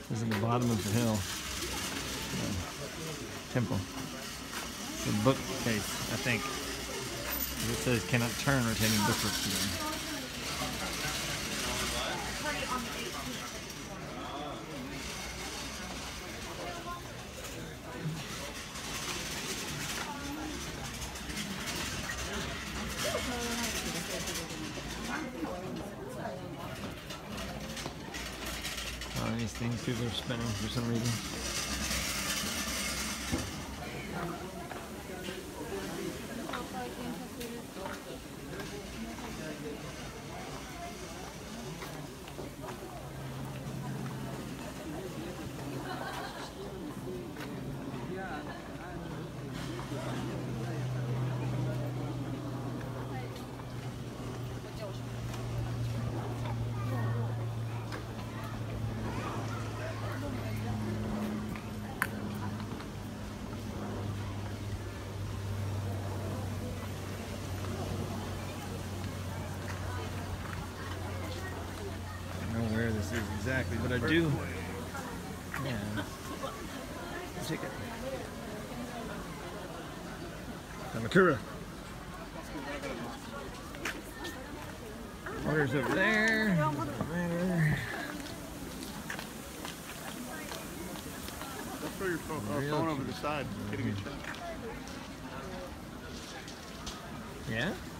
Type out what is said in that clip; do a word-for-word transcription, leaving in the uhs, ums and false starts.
This is the bottom of the hill. Uh, temple. It's a bookcase, I think. It says cannot turn retaining bookwork today. Oh, these things people are spinning for some reason. Where this is exactly, but I do. Yeah. Take it. Kamakura. Water's over there. Doesn't matter. Let's throw your phone, uh, phone over the side. Getting a shot. Yeah?